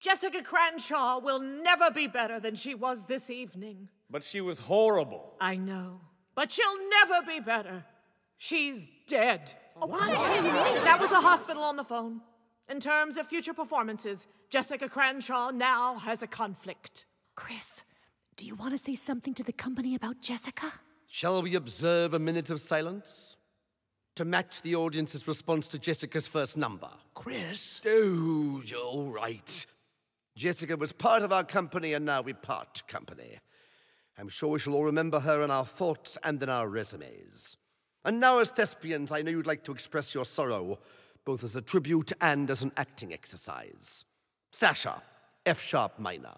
Jessica Cranshaw will never be better than she was this evening. But she was horrible. I know, but she'll never be better. She's dead. What? That was the hospital on the phone. In terms of future performances, Jessica Cranshaw now has a conflict. Chris, do you want to say something to the company about Jessica? Shall we observe a minute of silence? To match the audience's response to Jessica's first number. Chris? Oh, you're all right. Jessica was part of our company, and now we part company. I'm sure we shall all remember her in our thoughts and in our resumes. And now, as thespians, I know you'd like to express your sorrow, both as a tribute and as an acting exercise. Thrasher, F-sharp minor.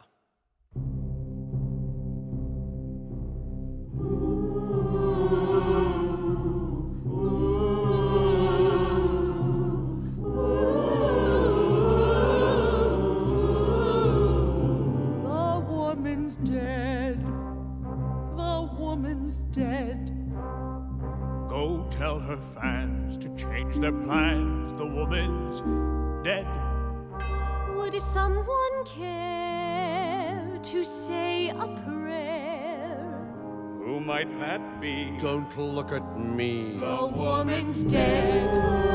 The woman's dead. The woman's dead. Go tell her fans to change their plans. The woman's dead. Would someone care to say a prayer? Who might that be? Don't look at me. The woman's dead.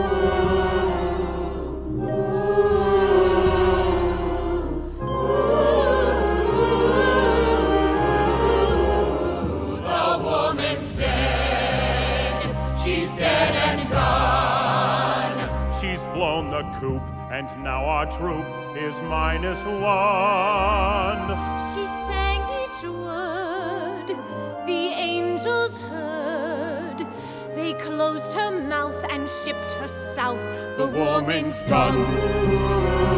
The woman's dead. She's dead and done. She's flown the coop, and now our troop is -1. She sang each word the angels heard. They closed her mouth and shipped her south. The woman's done.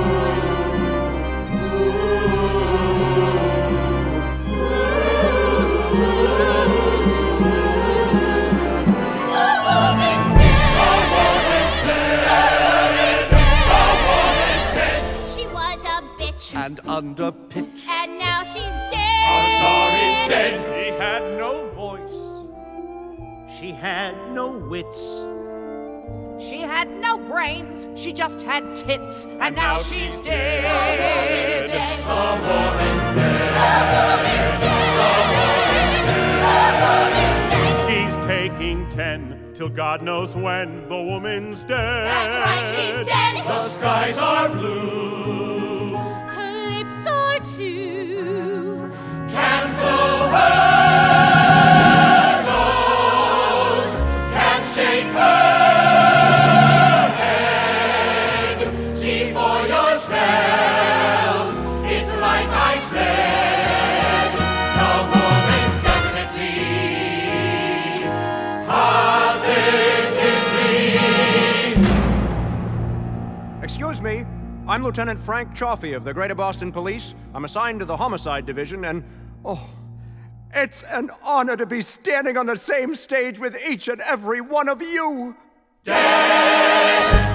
And under pitch. And now she's dead. Our star is dead. She had no voice. She had no wits. She had no brains, she just had tits, and now she's dead. The woman's dead. The woman's dead. The woman's dead. She's taking 10 till God knows when. The woman's dead. That's right, she's dead. The skies are blue. Can't blow her nose, can't shake her head. See for yourself, it's like I said. The woman's definitely, positively. Excuse me. I'm Lieutenant Frank Chaffee of the Greater Boston Police. I'm assigned to the Homicide Division, and, oh, it's an honor to be standing on the same stage with each and every one of you. Dead!